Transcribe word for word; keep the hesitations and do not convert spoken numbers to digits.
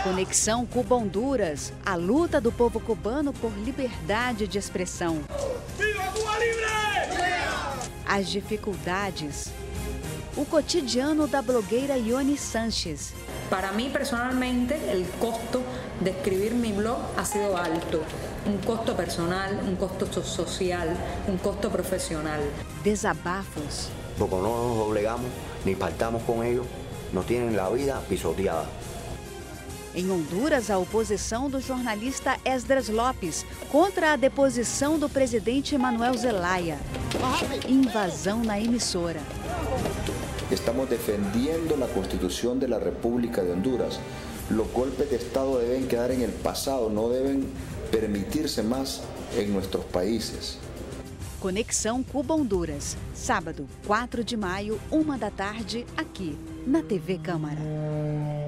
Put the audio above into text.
Conexão Cuba-Honduras, a luta do povo cubano por liberdade de expressão. ¡Viva Cuba libre! As dificuldades. O cotidiano da blogueira Ione Sánchez. Para mí personalmente el costo de escribir mi blog ha sido alto. Un costo personal, un costo social, un costo profesional. Desabafos. Porque no nos doblegamos ni pactamos con ellos, nos tienen la vida pisoteada. Em Honduras, a oposição do jornalista Esdras Lopes contra a deposição do presidente Manuel Zelaya. Invasão na emissora. Estamos defendiendo la Constitución de la República de Honduras. Los golpes de Estado deben quedar en el pasado, no deben permitirse más en nuestros países. Conexão Cuba-Honduras, sábado, quatro de maio, uma da tarde, aqui na T V Câmara.